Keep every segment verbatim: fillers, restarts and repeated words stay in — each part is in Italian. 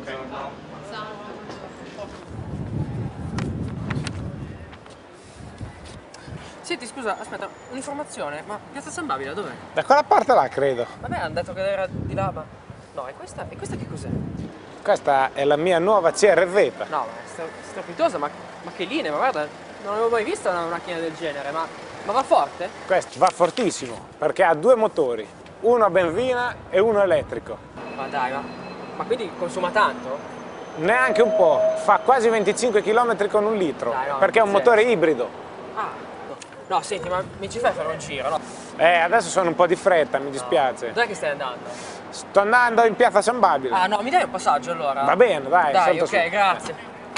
Senti, scusa, aspetta, un'informazione, ma Piazza San Babila dov'è? Da quella parte là, credo. Vabbè, hanno detto che era di là, ma... No, è questa? E questa che cos'è? Questa è la mia nuova C R Z. No, ma è stra- strepitosa, ma, ma che linea, ma guarda, non avevo mai visto una macchina del genere, ma, ma va forte? Questo va fortissimo, perché ha due motori, uno a benzina e uno elettrico. Ma dai, ma, ma quindi consuma tanto? Neanche un po', fa quasi venticinque chilometri con un litro, Dai, no, perché è un pazzesco. motore ibrido. Ah, no. No, senti, ma mi ci fai fare un giro, no? Eh, adesso sono un po' di fretta, mi dispiace. Dov'è che stai andando? Sto andando in Piazza San Babila. Ah, no, mi dai un passaggio allora? Va bene, dai. Dai, salta ok, su. grazie.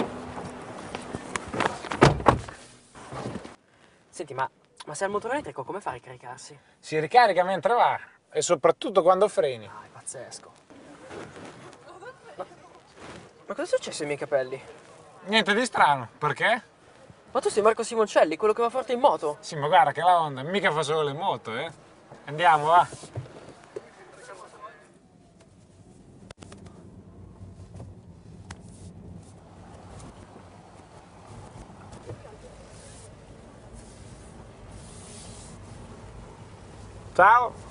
Senti, ma, ma se ha il motore elettrico, come fa a ricaricarsi? Si ricarica mentre va, e soprattutto quando freni. Ah, è pazzesco. Ma, ma cosa è successo ai miei capelli? Niente di strano, perché? Ma tu sei Marco Simoncelli, quello che va forte in moto? Sì, ma guarda che la Honda mica fa solo le moto, eh. Andiamo, va. Ciao.